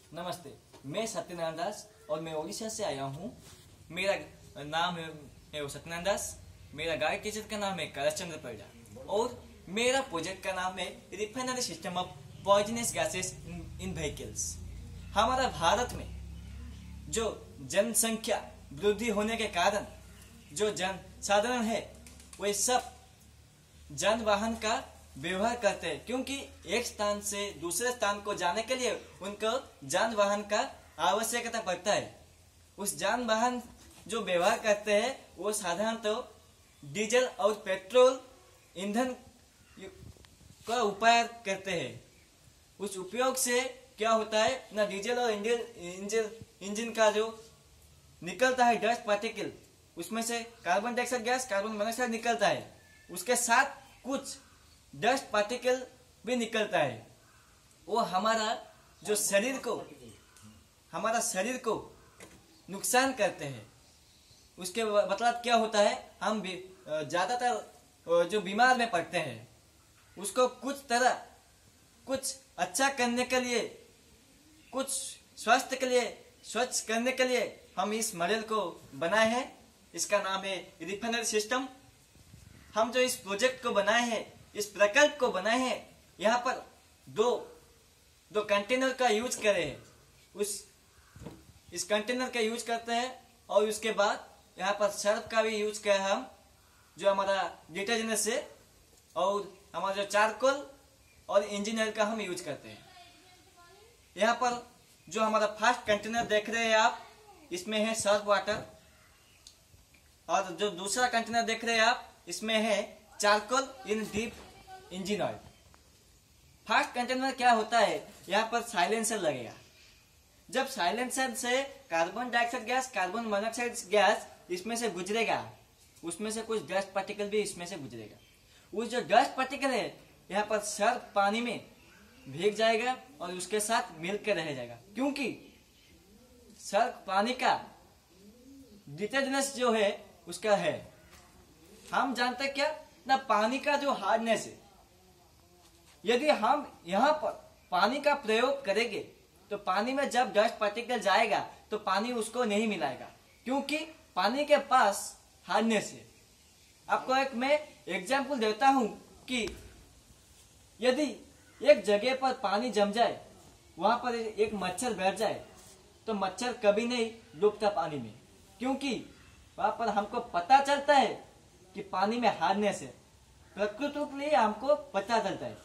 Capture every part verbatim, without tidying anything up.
नमस्ते, मैं सत्यनारायण दास और मैं ओडिशा से आया हूँ। मेरा नाम है, है सत्यनारायण दास। मेरा गाइड टीचर का नाम है करश चंद्र परिडा और मेरा प्रोजेक्ट का नाम है refinery system of poisonous gases in vehicles. हमारा भारत में जो जनसंख्या वृद्धि होने के कारण जो जन साधारण है वे सब जन वाहन का व्यवहार करते हैं, क्योंकि एक स्थान से दूसरे स्थान को जाने के लिए उनको जान वाहन का आवश्यकता पड़ता है। उस जान वाहन जो व्यवहार करते हैं वो साधारणतः तो डीजल और पेट्रोल ईंधन का उपयोग करते हैं। उस उपयोग से क्या होता है ना, डीजल और इंजन इंजन का जो निकलता है डस्ट पार्टिकल, उसमें से carbon dioxide gas, carbon monoxide निकलता है। उसके साथ कुछ डस्ट पार्टिकल भी निकलता है। वो हमारा जो शरीर को हमारा शरीर को नुकसान करते हैं। उसके मतलब क्या होता है, हम भी ज्यादातर जो बीमार में पड़ते हैं उसको कुछ तरह कुछ अच्छा करने के लिए, कुछ स्वास्थ्य के लिए, स्वच्छ करने के लिए हम इस मॉडल को बनाए हैं। इसका नाम है रिफाइनरी सिस्टम। हम जो इस प्रोजेक्ट को बनाए हैं, इस प्रकल्प को बनाए हैं, यहाँ पर दो दो कंटेनर का यूज करे हैं। उस इस कंटेनर का यूज करते हैं और उसके बाद यहाँ पर सर्फ का भी यूज किया है हम, जो हमारा डिटर्जेंट से, और हमारा जो चारकोल और इंजन ऑयल का हम यूज करते हैं। यहाँ पर जो हमारा फर्स्ट कंटेनर देख रहे हैं आप, इसमें है सर्फ वाटर, और जो दूसरा कंटेनर देख रहे हैं आप, इसमें है charcoal in deep engine oil. First container में क्या होता है, यहाँ पर साइलेंसर लगेगा। जब साइलेंसर से carbon dioxide gas, carbon monoxide gas इसमें से गुजरेगा, उसमें से कुछ डस्ट पार्टिकल भी इसमें से गुजरेगा। उस जो डस्ट पार्टिकल है यहाँ पर सर्फ पानी में भीग जाएगा और उसके साथ मिलकर रह जाएगा, क्योंकि सर्फ पानी का डिटर्जेंट जो है उसका है। हम जानते क्या ना, पानी का जो हार्डनेस है, यदि हम यहाँ पर पानी का प्रयोग करेंगे तो पानी में जब डस्ट पार्टिकल जाएगा तो पानी उसको नहीं मिलाएगा, क्योंकि पानी के पास हार्डनेस है। आपको एक मैं एग्जांपल देता हूं कि यदि एक जगह पर पानी जम जाए, वहां पर एक मच्छर बैठ जाए, तो मच्छर कभी नहीं डूबता पानी में, क्योंकि वहां पर हमको पता चलता है कि पानी में हार्डनेस है। प्रकृति के लिए हमको पता चलता है।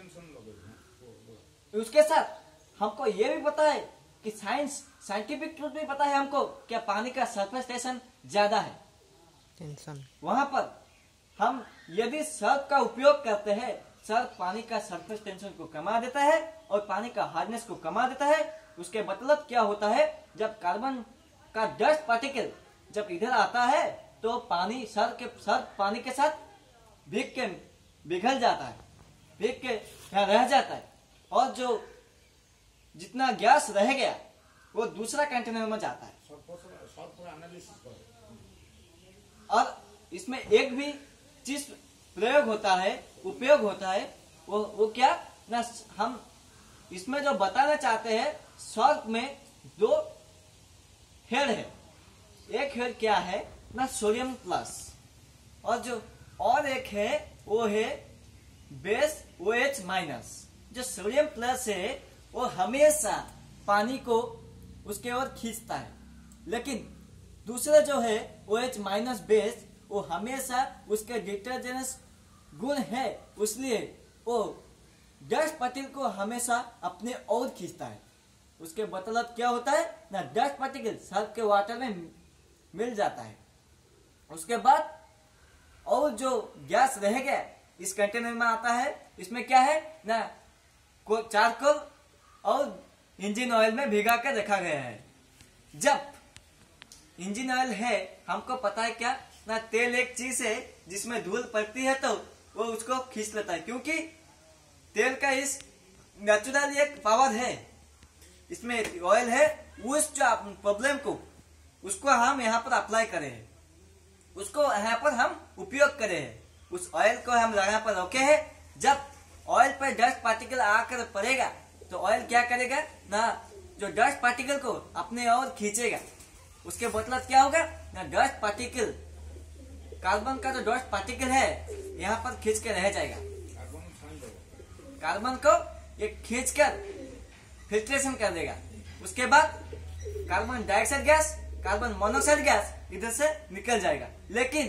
उसके साथ हमको ये भी पता है कि साइंस साइंटिफिक ट्रूथ भी पता है हमको, क्या पानी का सरफेस टेंशन ज्यादा है टेंशन। वहां पर हम यदि सर्फ का उपयोग करते हैं, सर्फ पानी का सरफेस टेंशन को कमा देता है और पानी का हार्डनेस को कमा देता है। उसके मतलब क्या होता है, जब कार्बन का डस्ट पार्टिकल जब इधर आता है तो पानी सर्फ के सर्फ पानी के साथ भीग के पिघल जाता है, भीग के यहाँ रह जाता है, और जो जितना गैस रह गया वो दूसरा कंटेनर में जाता है। और इसमें एक भी चीज प्रयोग होता है, उपयोग होता है, वो वो क्या ना, हम इसमें जो बताना चाहते हैं, सर्फ में दो हेड है। एक हेड क्या है ना, सोडियम प्लस, और जो और एक है वो है बेस ओ एच माइनस। जो सोडियम प्लस है वो हमेशा पानी को उसके ओर खींचता है, लेकिन दूसरा जो है ओ एच माइनस बेस, वो हमेशा उसके डिटर्जेंट गुण है, इसलिए वो डस्ट पार्टिकल को हमेशा अपने ओर खींचता है। उसके मतलब क्या होता है ना, डस्ट पार्टिकल सर्फ के वाटर में मिल जाता है। उसके बाद और जो गैस रह गया इस कंटेनर में आता है। इसमें क्या है ना, चारकोल और इंजन ऑयल में भिगा कर रखा गया है। जब इंजन ऑयल है, हमको पता है क्या ना, तेल एक चीज है जिसमें धूल पड़ती है तो वो उसको खींच लेता है, क्योंकि तेल का इस नेचुरल एक पावर है, इसमें ऑयल है। उस जो प्रॉब्लम को उसको हम यहाँ पर अप्लाई करे हैं, उसको यहाँ पर हम उपयोग करे हैं। उस ऑयल को हम यहाँ पर रोके हैं। जब ऑयल पर डस्ट पार्टिकल आकर पड़ेगा तो ऑयल क्या करेगा ना, जो डस्ट पार्टिकल को अपने ओर खींचेगा। उसके मतलब क्या होगा ना, डस्ट पार्टिकल, कार्बन का जो डस्ट पार्टिकल है यहाँ पर खींच के रह जाएगा। कार्बन को ये खींचकर फिल्ट्रेशन कर देगा। उसके बाद carbon dioxide gas, carbon monoxide gas इधर से निकल जाएगा। लेकिन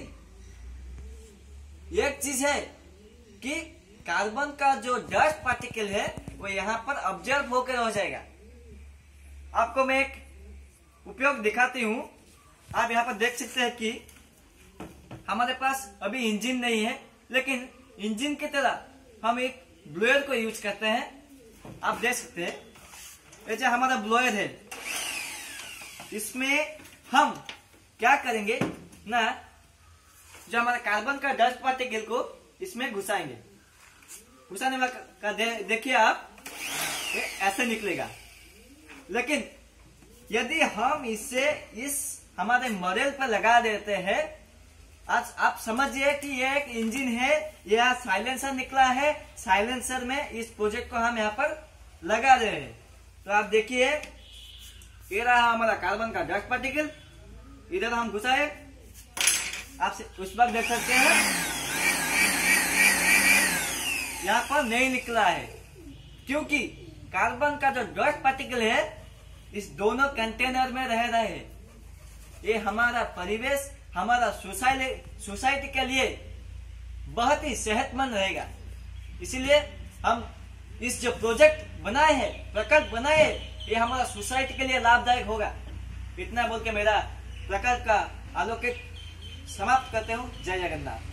एक चीज है कि कार्बन का जो डस्ट पार्टिकल है वो यहाँ पर ऑब्जर्व होकर रह जाएगा। आपको मैं एक उपयोग दिखाती हूँ। आप यहाँ पर देख सकते हैं कि हमारे पास अभी इंजन नहीं है, लेकिन इंजन की तरह हम एक ब्लोअर को यूज करते हैं। आप देख सकते हैं ये जो हमारा ब्लोअर है, इसमें हम क्या करेंगे ना, जो हमारा कार्बन का डस्ट पार्टिकल को इसमें घुसाएंगे। घुसाने वाला दे, देखिए आप, ये ऐसे निकलेगा। लेकिन यदि हम इसे इस हमारे मॉडल पर लगा देते हैं, आज आप समझिए कि ये एक इंजन है, यह साइलेंसर निकला है, साइलेंसर में इस प्रोजेक्ट को हम यहाँ पर लगा दे रहे हैं। तो आप देखिए ये रहा हमारा कार्बन का डस्ट पार्टिकल, इधर हम घुसाए, आप उस वक्त देख सकते हैं यहाँ पर नहीं निकला है, क्योंकि कार्बन का जो डस्ट पार्टिकल है इस दोनों कंटेनर में रह रहे हैं। ये हमारा परिवेश, हमारा सोसाइटी सोसाइटी के लिए बहुत ही सेहतमंद रहेगा। इसीलिए हम इस जो प्रोजेक्ट बनाए हैं, प्रकल्प बनाए हैं, ये हमारा सोसाइटी के लिए लाभदायक होगा। इतना बोल के मेरा प्रकल्प का आलोकित समाप्त करते हूँ। जय जगन्नाथ।